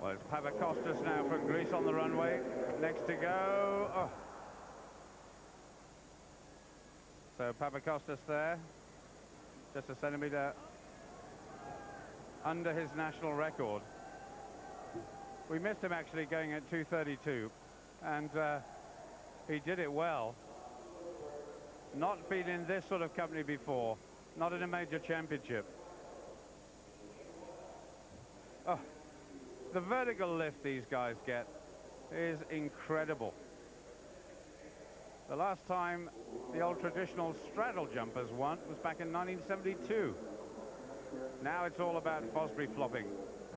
Well, it's Papakostas now from Greece on the runway. Next to go. Oh. So Papakostas there, just a centimetre under his national record. We missed him actually going at 2:32, and he did it well. Not been in this sort of company before, not in a major championship. Oh, the vertical lift these guys get is incredible. The last time the old traditional straddle jumpers won was back in 1972. Now it's all about Fosbury flopping.